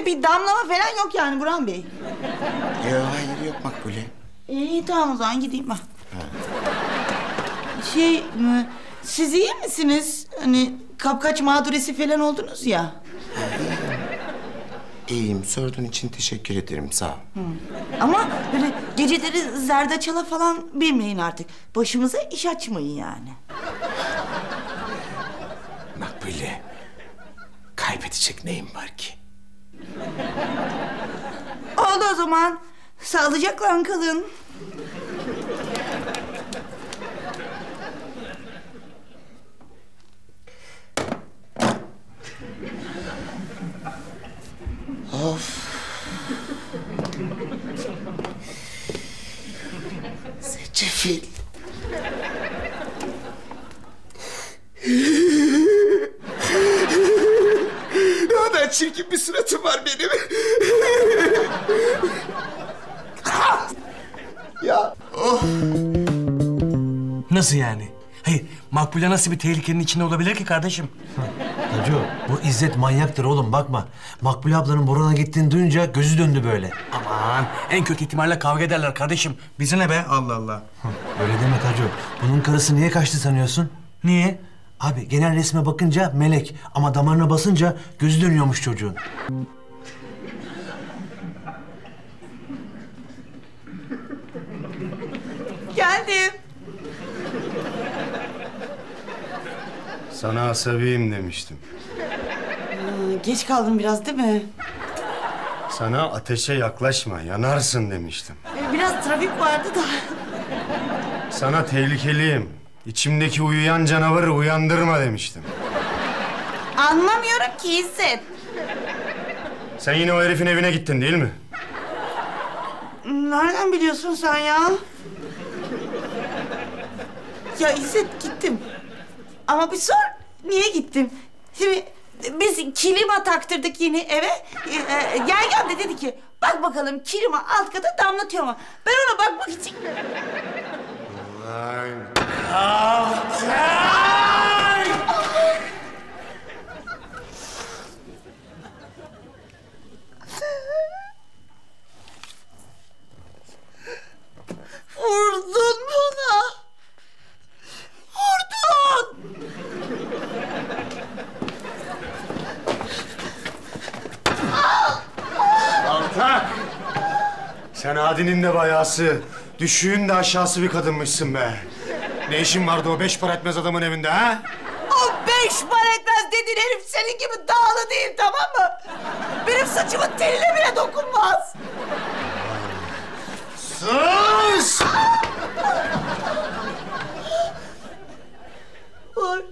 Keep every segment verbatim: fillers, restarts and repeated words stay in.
Öyle bir damlama falan yok yani Burhan Bey. Yok, hayır yok Makbule. İyi tamam o zaman gideyim ben. Şey, siz iyi misiniz? Hani kapkaç mağduresi falan oldunuz ya. İyiyim, sorduğun için teşekkür ederim, sağ ol. Hı. Ama böyle geceleri zerdeçala falan bilmeyin artık. Başımıza iş açmayın yani. Makbule, kaybedecek neyim var ki? Oldu o zaman. Sağlıcakla kalın. Of. Zencefil. Ne kadar çirkin bir suratım var benim. Ya. Oh. Nasıl yani? Hayır, Makbule nasıl bir tehlikenin içinde olabilir ki kardeşim? Taco, bu İzzet manyaktır oğlum, bakma. Makbule ablanın Boran'a gittiğini duyunca gözü döndü böyle. Aman, en kötü ihtimalle kavga ederler kardeşim. Bize ne be? Allah Allah. Öyle deme Taco. Bunun karısı niye kaçtı sanıyorsun? Niye? Abi genel resme bakınca melek ama damarına basınca gözü dönüyormuş çocuğun. Geldim. Sana asabiyim demiştim. Ee, geç kaldım biraz değil mi? Sana ateşe yaklaşma, yanarsın demiştim. Ee, biraz trafik vardı da. Sana tehlikeliyim. İçimdeki uyuyan canavarı uyandırma demiştim. Anlamıyorum ki İzzet. Sen yine o herifin evine gittin değil mi? Nereden biliyorsun sen ya? Ya İzzet gittim. Ama bir sor, niye gittim? Şimdi biz klima taktırdık yeni eve. Ee, e, Yengem de dedi ki, bak bakalım klima alt kata damlatıyor mu? Ben ona bakmak için... Vay. Vurdun bana. Vurdun. Altak! Sen Adi'nin de bayası, düşüğün de aşağısı bir kadınmışsın be. Ne işin vardı o beş para etmez adamın evinde ha? O beş para etmez dediğin herif senin gibi dağlı değil, tamam mı? Benim saçımın teline bile dokunmaz. Sus! Vur.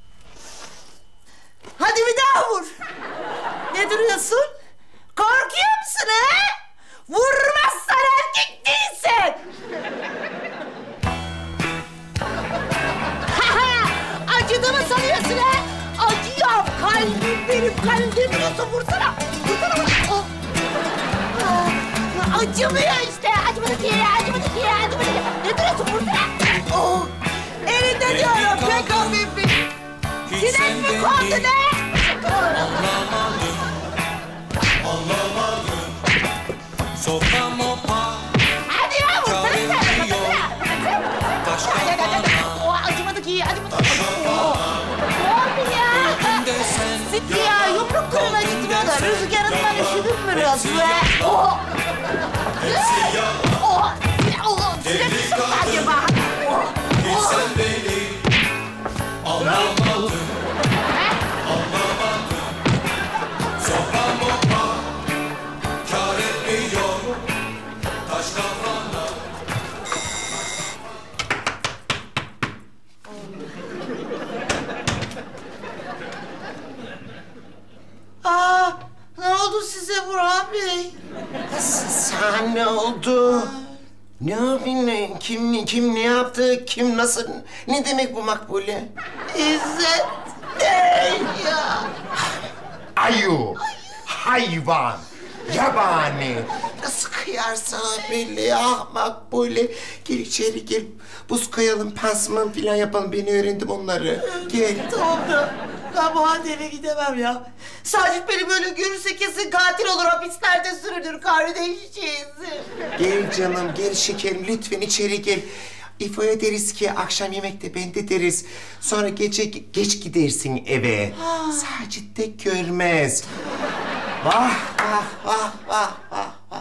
Hadi bir daha vur. Ne duruyorsun? Korkuyor musun ha? Vurmazsan erkek değilsin. Acıdı mı sanıyorsun ha? Acıyor. Kalbim benim, kalbim diyorsun. Vursana. Vursana. Oh. Ah, acımıyor işte. Acımadı ki, acımadı ki, acımadı ki. Ne duruyorsun? Vursana. Oh. Elinde diyorum. Pek hafif. Sinek mi kondu ne? Anlamadım, anlamadım. Sokam o pa. Hadi ya vursana sen. Taş kafana. Oh, acımadı ki, acımadı ki. Oh. Ne oldu ya? Sık ya, yumruk kırına gitmiyor da rüzgarından üşüdüm biraz be. Oh. Oh. Oh. Sinek mi soktu acaba? Oh. Bilsen beni anlamadım, anlamadım. Sokam o pa. Kâr etmiyor taş kafana. Aa, ne oldu size Burhan Bey? Sana ne oldu? Ne yapayım? Kim, kim ne yaptı? Kim nasıl? Ne demek bu Makbule? İzzet değil ya. Ayu, hayvan, yabani. Nasıl kıyarsın belli ah Makbule. Gel içeri gel. Buz koyalım, pansuman falan yapalım. Ben öğrendim onları. Gel. Tamam da Ben bu halde eve gidemem ya. Sacit beni böyle görürse kesin katil olur, hapislerde sürünür kardeşiz. Gel canım, gel şekerim. Lütfen içeri gel. İfo'ya deriz ki akşam yemekte bende deriz. Sonra gece geç gidersin eve. Sacit de görmez. Vah vah vah vah vah vah.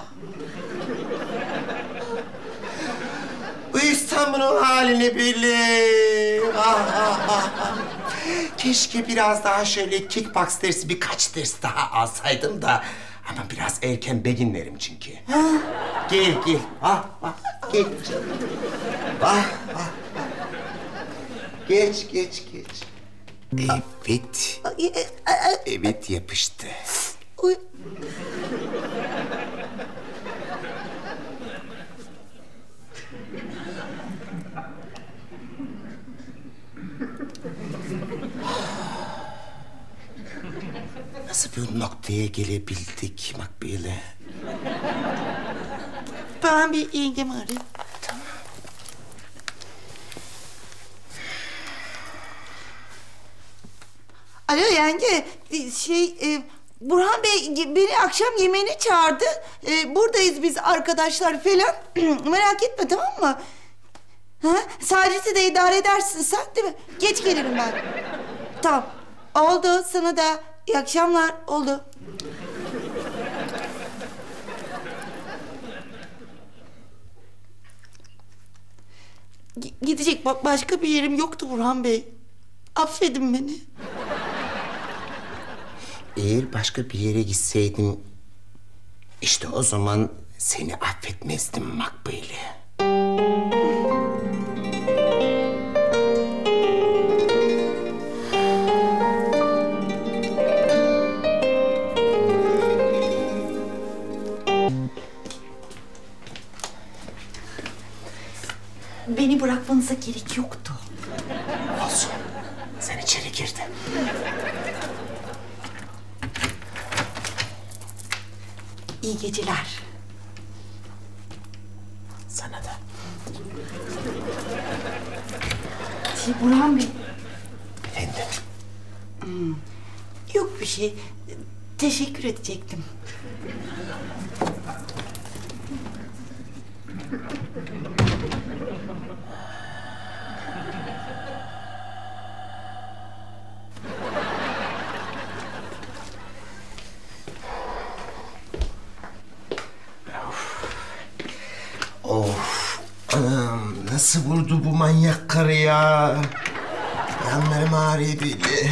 Bu İstanbul'un halini bilir. Vah vah vah vah. Keşke biraz daha şöyle kickbox dersi, birkaç ders daha alsaydım da. Ama biraz erken beginlerim çünkü. Gel gel. Vah vah. Gel canım. Vah vah vah. Geç geç geç. Evet. Evet yapıştı. Uy. Nasıl bir noktaya gelebildik Makbule? Ben bir yengemi arayayım. Alo yenge, şey e, Burhan Bey beni akşam yemeğine çağırdı. E, buradayız biz arkadaşlar falan. Merak etme, tamam mı? Ha? Sacit'i de idare edersin sen, değil mi? Geç gelirim ben. Tamam. Oldu, sana da iyi akşamlar. Oldu. G- gidecek bak başka bir yerim yoktu Burhan Bey. Affedin beni. Eğer başka bir yere gitseydim, işte o zaman seni affetmezdim Makbule. Beni bırakmanıza gerek yoktu. Olsun. Sen içeri girdin. İyi geceler. Sana da. Şey, Burhan Bey. Efendim? Hmm, yok bir şey. Teşekkür edecektim. Of, anam nasıl vurdu bu manyak karı ya? Yanlarım ağrıyor böyle.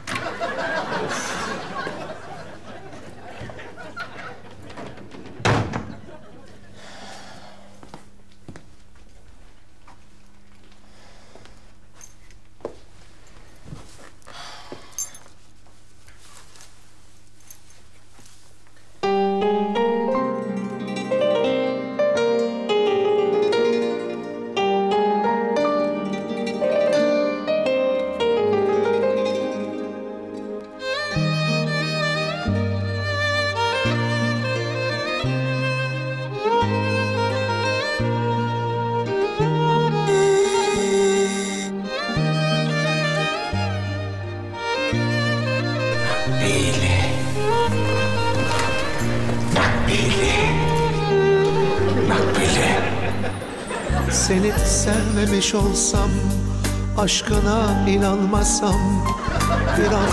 Seni sevmemiş olsam, aşkına inanmasam bir an...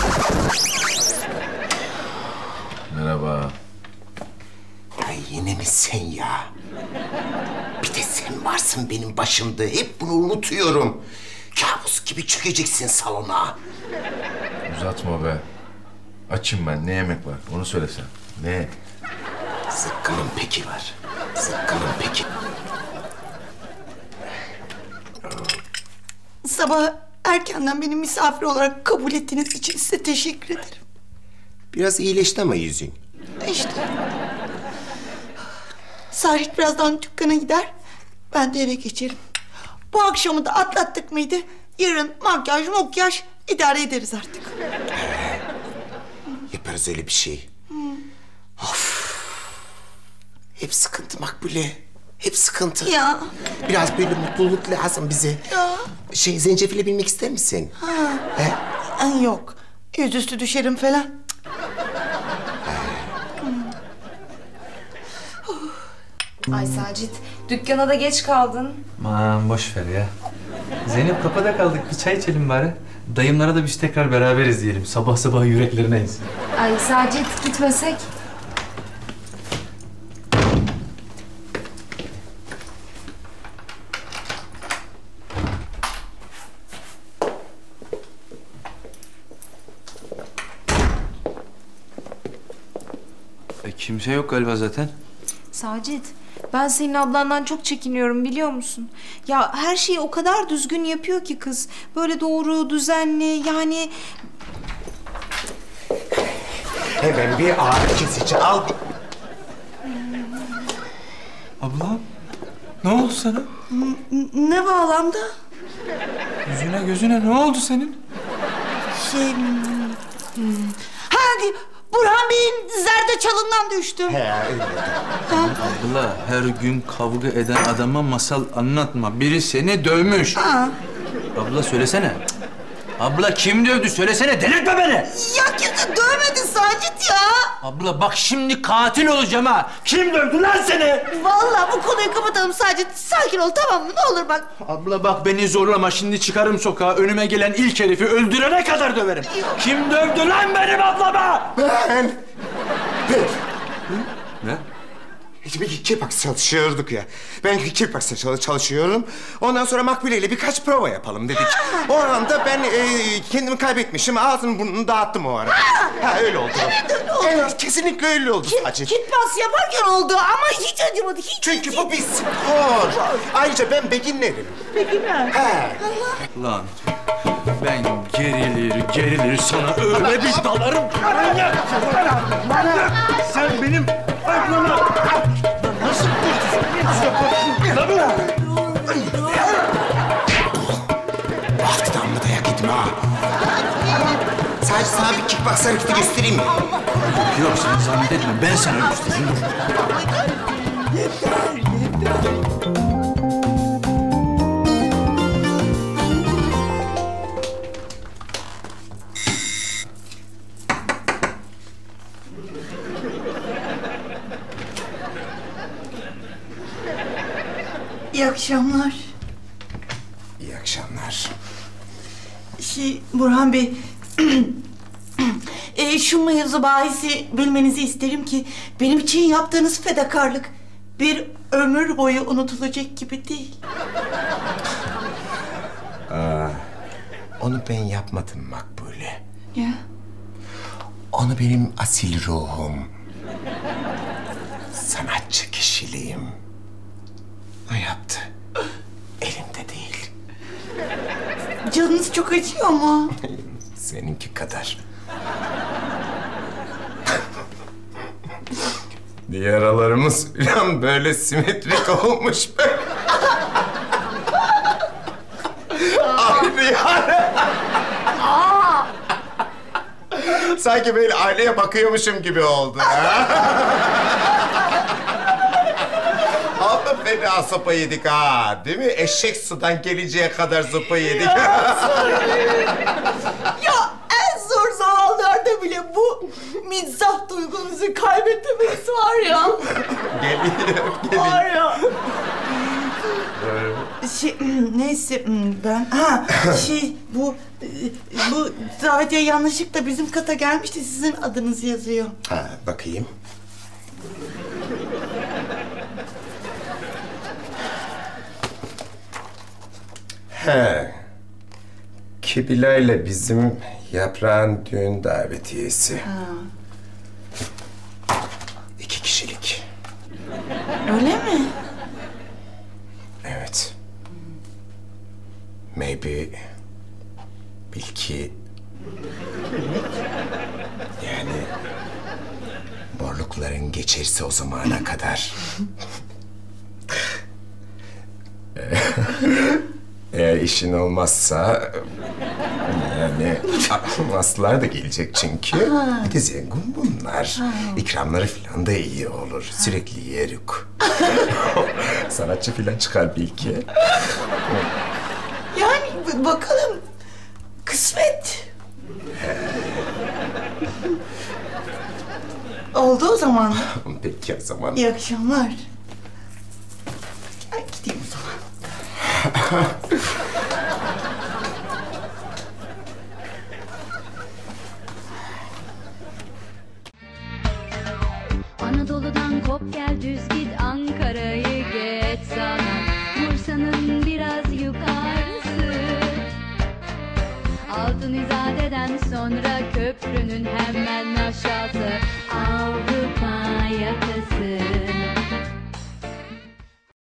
Merhaba. Ay yine mi sen ya? Bir de sen varsın benim başımda. Hep bunu unutuyorum. Kabus gibi çökeceksin salona. Uzatma be. Açım ben. Ne yemek var? Onu söylesen. Ne? Zıkkımın peki var. Zıkkımın peki. Sabah erkenden beni misafir olarak kabul ettiğiniz için size teşekkür ederim. Biraz iyileşti ama yüzün. İşte. Sacit birazdan dükkana gider. Ben de eve geçerim. Bu akşamı da atlattık mıydı? Yarın makyaj, makyaj idare ederiz artık. Yaparız öyle bir şey. Hmm. Of. Hep sıkıntı Makbule. Hep sıkıntı. Ya. Biraz böyle mutluluk lazım bize. Ya. Şey, zencefile binmek ister misin? Ha. He? Ay, yok. yüzüstü düşerim falan. Ay Sacit, dükkana da geç kaldın. Aman boş ver ya. Zeynep kapıda kaldık. Bir çay içelim bari. Dayımlara da biz tekrar beraberiz diyelim. Sabah sabah yüreklerine insin. Ay Sacit, gitmesek. E, kimse yok galiba zaten. Sacit, ben senin ablandan çok çekiniyorum biliyor musun? Ya her şeyi o kadar düzgün yapıyor ki kız. Böyle doğru, düzenli yani... Hemen bir ağrı kesici al. Abla, ne oldu sana? Ne bağlamda? Yüzüne gözüne ne oldu senin? Şey... hmm, Hadi Burhan Bey'in zerdeçalından düştüm. He öyle. Abla, her gün kavga eden adama masal anlatma. Biri seni dövmüş. Ha. Abla söylesene. Abla kim dövdü? Söylesene, delirtme beni. Ya kimse dövmedi Sacit ya. Abla bak şimdi katil olacağım ha. Kim dövdü lan seni? Vallahi bu konuyu kapatalım Sacit. Sakin ol tamam mı? Ne olur bak. Abla bak beni zorlama. Şimdi çıkarım sokağa. Önüme gelen ilk herifi öldürene kadar döverim. Kim dövdü lan benim ablama? Ben... Ben... Ne? Bir kickbox çalışıyorduk ya. Ben kickbox'ta çalış çalışıyorum. Ondan sonra Makbule ile birkaç prova yapalım dedik. O anda ben e, kendimi kaybetmişim. Ağzını burnunu dağıttım o ara. Ha öyle oldu. Evet öyle oldu. Evet kesinlikle öyle oldu sadece. Kitbas yaparken oldu ama hiç acımadı. Hiç, Çünkü hiç. bu bir spor. Ayrıca ben beginnerim. Peki mi? He. Lan ben gerilir gerilir sana öyle bir dalarım. Manyak! Manyak! Sen benim aklımı nasıl kurtulsun? Bahtıdan mı dayak yedim ha? Sadece sana bir kickbox hareketi göstereyim mi? Yok sen zahmet etme ben sana göstereyim. İyi akşamlar. İyi akşamlar. Şey Burhan Bey... e, şu mevzu bahisi bilmenizi isterim ki... benim için yaptığınız fedakarlık... bir ömür boyu unutulacak gibi değil. Aa, onu ben yapmadım Makbule. Ya. Onu benim asil ruhum... sanatçı kişiliğim... o yaptı. Elimde değil. Canınız çok acıyor mu? Seninki kadar. Yaralarımız falan böyle simetrik olmuş. Aynı yani. Sanki böyle aynaya bakıyormuşum gibi oldu. Ama fena sopa yedik ha, değil mi? Eşek sudan gelinceye kadar sopa yedik. Ya en zor zamanlarda bile bu mizah duygunuzu kaybetmemesi var ya. Geliyor, geliyor. Var ya. Şey, neyse ben... Ha, şey bu... Bu davetiye yanlışlıkla bizim kata gelmişti. Sizin adınız yazıyor. Ha, bakayım. He. Kibila ile bizim Yaprağın düğün davetiyesi. Ha. İki kişilik. Öyle mi? Evet. Maybe... Belki... Yani... Borlukların geçerse o zamana kadar... Eğer işin olmazsa... Yani... Aslılar da gelecek çünkü. Bir de zengin bunlar. İkramları falan da iyi olur. Sürekli yerük. Sanatçı falan çıkar belki. Yani bakalım. Kısmet. Oldu o zaman. Peki o zaman. İyi akşamlar. Ay, gideyim o zaman. Anadolu'dan kop gel düz git Ankara'yı geç sana Bursa'nın biraz yukarısı Altın İzade'den sonra köprünün hemen aşağısı Avrupa yakası